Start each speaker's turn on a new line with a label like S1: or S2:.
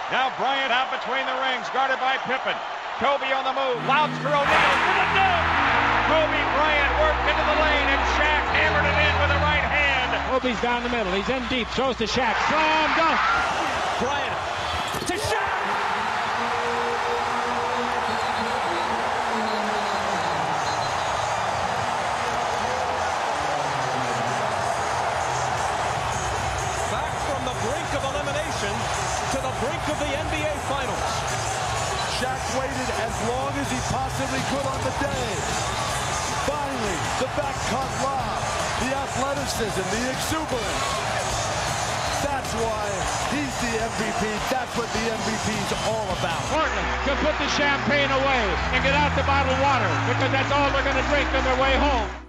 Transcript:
S1: Now Bryant out between the rings, guarded by Pippen. Kobe on the move, lobs for O'Neal for the dunk. Kobe Bryant worked into the lane, and Shaq hammered it in with the right hand.
S2: Kobe's down the middle. He's in deep. Throws to Shaq. Slam dunk.
S1: Bryant to Shaq. Back from the brink of elimination to the brink of the NBA Finals.
S3: Shaq waited as long as he possibly could on the day. Finally, the back-cut lob, the athleticism, the exuberance. That's why he's the MVP. That's what the MVP's all about.
S2: Portland to put the champagne away and get out the bottled water because that's all they're going to drink on their way home.